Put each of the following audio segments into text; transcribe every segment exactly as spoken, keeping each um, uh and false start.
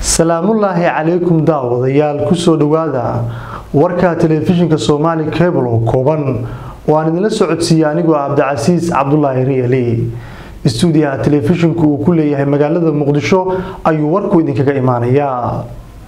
salaamullaahi calaykum daawadayaal ku soo dhawaada warka telefishinka Soomaali Cable oo kooban oo aan idin la socodsiiyay anigoo Cabdicasiis Cabdullaahi Riyali stuudiyaha telefishinku uu ku leeyahay magaalada Muqdisho ayuu warku idinkaga imaanayaa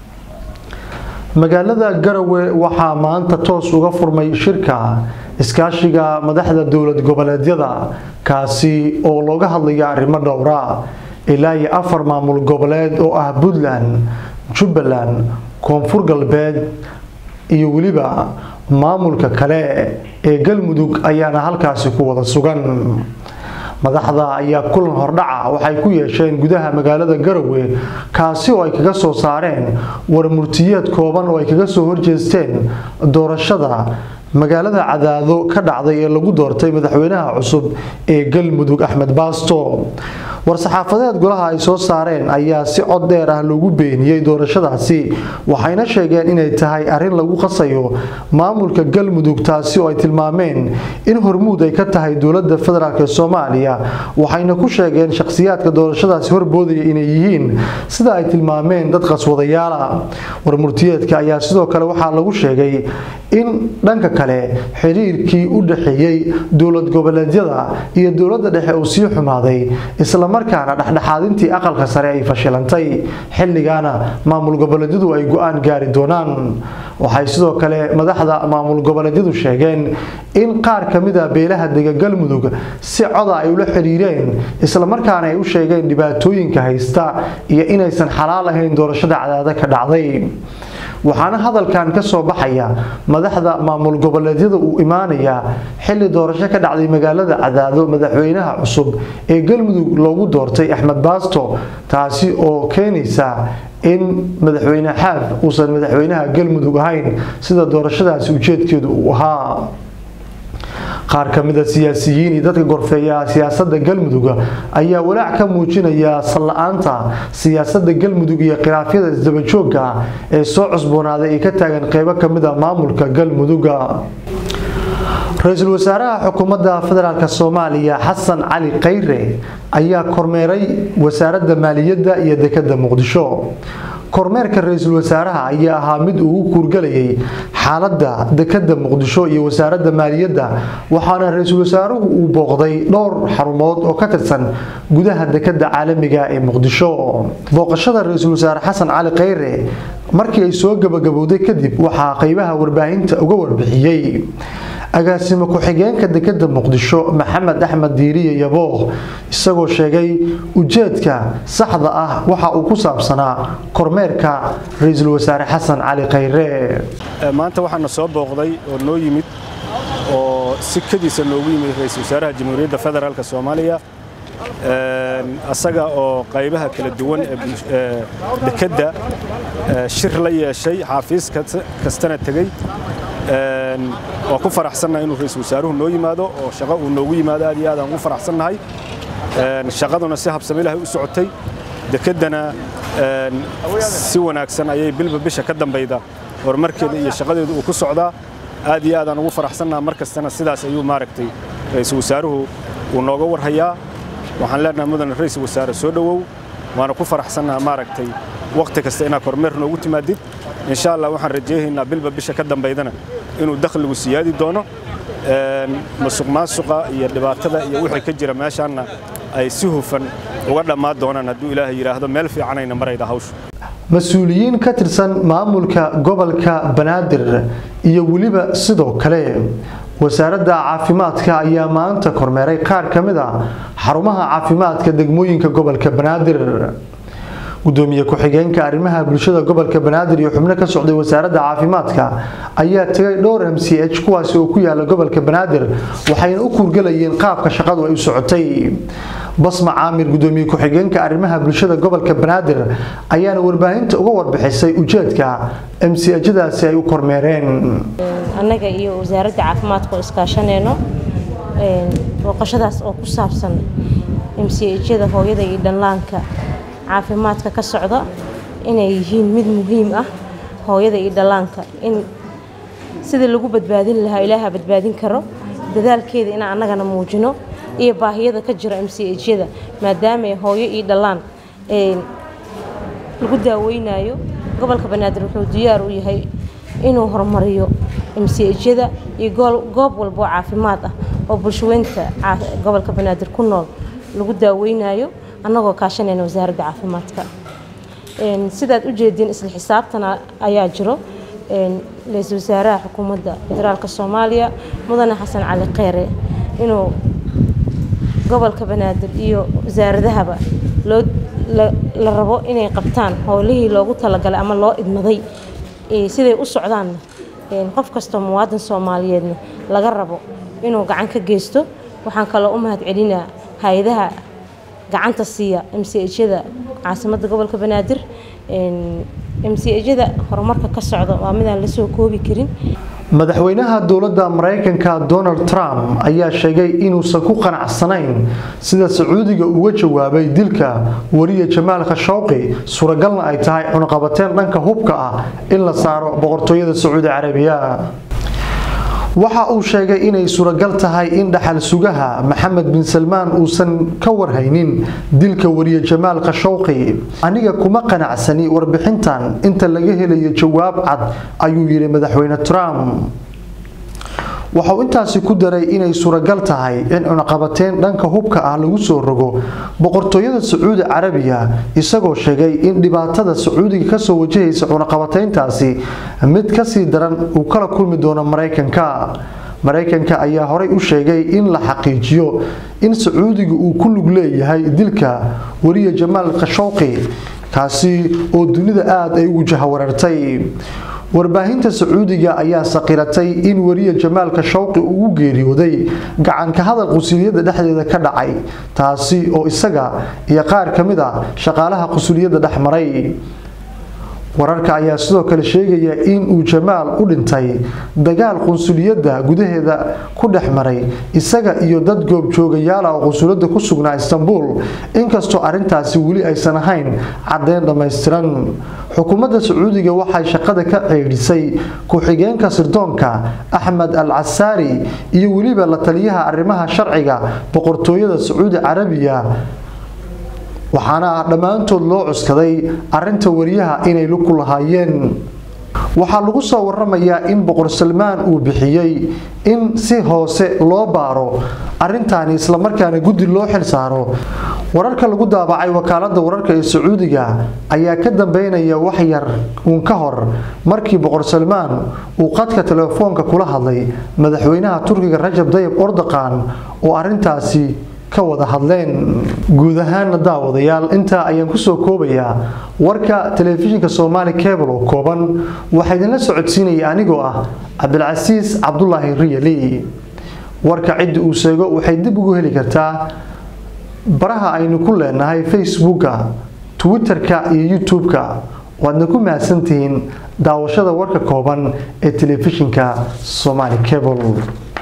magaalada Garowe waxaa maanta toos uga furmay shirka iskaashiga madaxda dawlad goboleedyada kaasi oo looga hadlayo arrimo dhowr ah ilaa iyo afar maamul goboleed oo ah Puntland, Jubbaland, Koonfur Galbeed iyo waliba maamulka kale ee Galmudug ayaana halkaasi ku wada sugan madaxda ayaa kulan hordhaca waxay ku yeesheen gudaha magaalada Garowe kaasi oo ay kaga soo saareen war murtiyeed kooban oo ay kaga soo horjeesteen doorashada magaalada Cadaado ka dhacday ee lagu doortay madaxweynaha cusub ee Galmudug Axmed Baasto war saxaafadeed golaha ay soo saareen ayaa si cod dheer ah loogu beeniyay doorashadaasi waxayna sheegeen inay tahay arrin lagu qasayo maamulka Galmudug taasi oo ay tilmaameen in hormuud ay ka tahay dawladda federaalka Soomaaliya waxayna ku sheegeen shakhsiyaadka doorashadaasi horboodaya inay yihiin sida ay tilmaameen dad qaswadayaal ah war murtiyeedka ayaa sidoo kale waxa lagu sheegay in dhanka kale xiriirkii u dhaxeeyay dawlad goboleedyada iyo dawladda dhexe uu sii xumaaday isla markaana dhaxdhaxaadintii aqalka sare ay fashilantay xilligaana maamul goboleedyadu ay go'aan gaari doonaan waxay sidoo kale madaxda maamul goboleedyadu sheegeen in qaar kamid ah beelaha dega Galmudug si cod ay ula xiriireen isla markaana ay u sheegeen dhibaatooyinka haysta iyo inaysan xalaal ahayn doorashada Cadaado ka dhacday waxaana hadalkan ka soo baxaya madaxda maamul goboleedyada uu imaanaya xilli doorasho ka dhacday magaalada Cadaado madaxweynaha cusub ee Galmudug loogu doortay Axmed Baasto taasi oo keenaysa in madaxweyne xaaf uusan madaxweynaha Galmudug ahayn sida doorashadaasi ujeedkeedu uu ahaa qaar kamid ah siyaasiyiin iyo dadka gorfeeya siyaasadda Galmudug ayaa walaac ka muujinaya salaanta siyaasadda Galmudug iyo khilaafyada isdaba joogga ee soo cusboonaaday ee ka taagan qaybo kamid ah maamulka Galmudug Ra'iisul Wasaaraha Xukuumadda Federaalka Soomaaliya Xasan Cali Khayre ayaa kormeeray wasaaradda maaliyadda iyo dekedda Muqdisho kormeerka ra'iisul wasaaraha ayaa ahaa mid uu kuurgalayay xaaladda dekedda Muqdisho iyo wasaaradda maaliyadda waxaana ra'iisul wasaaruhu uu booqday dhowr xarumood oo ka tirsan gudaha dekedda caalamiga ee Muqdisho booqashada ra'iisul wasaare Xasan Cali Khayre markii ay soo gabagabowday kadib waxa qaybaha warbaahinta uga warbixiyay agaasimo ku-xigeenka dekedda Muqdisho Maxamed Axmed Diiriye Yabo isagoo sheegay ujeedka saxda ah waxa uu ku saabsanaa kormeerka ra'iisul wasaare Xasan Cali Khayre maanta waxaana soo booqday oo noo yimid oo si kadiisa loogu yimid ra'iisul wasaaraha Jamhuuriyadda Federaalka Soomaaliya asaga oo qaybaha kala duwan ee dekedda shir la yeeshay xafiis kastana tagay oo ku faraxsanahay inuu ra'iisul wasaaruhu noo yimaado oo shaqo uu noogu yimaado aad iyo aad aan ugu faraxsanahay shaqaduna si habsami leh u socotay dekeddana si wanaagsan ayay bilba bisha ka dambayda horumarkeeda iyo shaqadeedu uu ku socdaa aad iyo aad aan ugu faraxsanahay markastana sidaas ayuu maaragtay ra'iisul wasaaruhu uu nooga warhayaa waxaan leenahay mudan ra'iisul wasaare soo dhawow waana ku faraxsanahay maaragtay waqti kasta inaad kormeer noogu timaadid إن شاء الله وحن رجيهنا بالبا بيشة كدم بيدنا إنه دخل وسيادي دونه مسوق ما سوقا يدبات كذا يوحي كجرا ماشي عنا أي سهوفا وقدر ما دونا ندو إلهي يرى هذا ملف عنينا مرة يدهوش مسؤولين كترسن معمولك قبلك بنادر يوليبا صدق كلام وسارد عافيماتك أيام أنت كرمري قار كمدا حرمها عافيماتك دقموينك قبلك بنادر gudoomiye ku-xigeenka arrimaha bulshada gobolka Banaadir iyo xubno ka socday wasaaradda caafimaadka ayaa tagay dhowr M C H kuwaas oo ku yaala gobolka Banaadir waxayna u kuurgalayeen qaabka shaqadu ay u socotay Basma Aamir gudoomiye ku-xigeenka arrimaha bulshada gobolka Banaadir ayaana warbaahinta uga warbixisay ujeedka M C H-daasi ay u kormeereen annaga iyo wasaaradda caafimaadka iskaashanayno ee waqashadaas oo ku saabsan M C H-da hooyada iyo dhallaanka caafimaadka ka socda inay yihiin mid muhiim ah hooyada iyo dhallaanka in sida lagu badbaadin lahaa Ilaahay badbaadin karo dadaalkeeda in annagana muujino iyo baahiyada ka jira M C H-da maadaama hooyo iyo dhallaan ee lagu daaweynayo gobolka banaadir wuxuu diyaar u yahay inuu horumariyo M C H-yada iyo goob walba oo caafimaad ah oo bulshadeynta gobolka banaadir ku nool lagu daaweynayo annagoo kaashanayna wasaaradda caafimaadka een sidaad u jeedin isla xisaabtana ayaa jiro een ra'iisul wasaaraha xukuumadda federaalka Soomaaliya mudane Xasan Cali Kheyre inuu gobolka banaadir iyo wasaaradahaba loo la rabo inay qabtaan howlihii loogu talagalay ama loo idmaday ee siday u socdaan een qof kasta muwaadin Soomaaliyeedna laga rabo inuu gacan ka geysto waxaan kale u mahad celinaa hay'adaha gacanta siiya M C H-yada caasimadda gobolka banaadir een M C H-yada horumarka ka socda waa mid aan la soo koobi karin madaxweynaha dowladda Mareykanka Donald Trump ayaa sheegay inuusan ku qanacsanayn sida Sacuudiga uga jawaabay dilka wariye Jamaal Khashoggi suuragalna ay tahay cunaqabateen dhanka hubka ah in la saaro boqortooyada Sacuudi Carabiya waxa uu sheegay inay suuragal tahay in dhaxal sugaha Maxamed bin Salmaan uusan ka warhaynin dilka wariye Jamaal Khashoggi aniga kuma qanacsani warbixintan inta laga helayo jawaab cad ayuu yiri madaxweyne Trump waxa uu intaasi ku daray inay suuragal tahay in cunaqabateen dhanka hubka ah lagu soo rogo boqortooyada Sacuudi Carabiya isagoo sheegay in dhibaatada Sacuudiga ka soo wajahaysa cunaqabateyntaasi mid ka sii daran uu kala kulmi doono Mareykanka Mareykanka ayaa horay u sheegay in la xaqiijiyo in Sacuudiga uu ku lug leeyahay dilka wariye Jamaal Khashoggi kaasi oo dunida aad ay ugu jahawareertay warbaahinta Sacuudiga ayaa saqiratay in wariye Jamaal Khashoggi uu geeriyooday gacan ka hadal qusuliyada dhexdeeda ka dhacay taasi oo isaga iyo qaar kamid ah shaqaalaha qusuliyada dhaxmaray wararka ayaa sidoo kale sheegaya in uu Jamaal u dhintay dagaal qunsuliyada gudaheeda ku dhaxmaray isaga iyo dad goob joogayaal ah oo qunsuliyada ku sugnaa Istanbul inkastoo arintaasi wali aysan ahayn cadeyn dhameystiran xukuumadda Sacuudiga waxay shaqada ka ceelisay ku xigeenka sirdoonka Ahmed Al-Asari iyo waliba la taliyaha arrimaha sharciga boqortooyada Sacuudi Carabiya waxaana dhamaantood loo cuskaday arinta wariyaha inay lug ku lahaayeen waxa lagu soo waramayaa in boqor Salmaan uu bixiyay in si hoose loo baaro arintan isla markaana gudi loo xil saaro wararka lagu daabacay wakaaladda wararka ee Sacuudiga ayaa ka dambeynaya wax yar uun ka hor markii boqor Salmaan uu qadka telefoonka kula hadlay madaxweynaha Turkiga Rajab Tayyip Erdogan oo arintaasi ka wada hadleen guud ahaan daawadayaal inta ayaan ku soo koobayaa warka telefishinka Somali Cable oo kooban waxa idin la socodsiinaya anigoo ah Cabdulcasiis Cabdullaahi Riyali warka cid uu sheego waxay dib ugu heli kartaa baraha aynu ku leenahay Facebook-ka Twitter-ka iyo YouTube-ka waadna ku mahadsantihiin daawashada warka kooban ee telefishinka Somali Cable